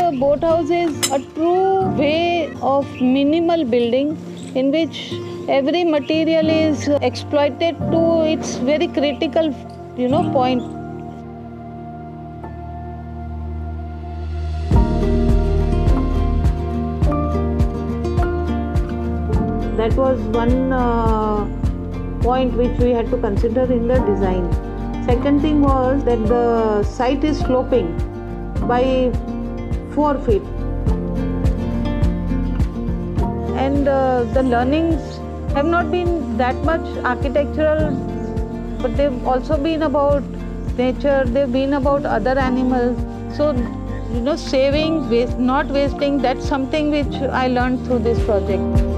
boathouse is a true way of minimal building in which every material is exploited to its very critical, point. That was one point which we had to consider in the design. Second thing was that the site is sloping by 4 feet. And the learnings have not been that much architectural, but they've also been about nature, they've been about other animals. So, saving, not wasting, that's something which I learned through this project.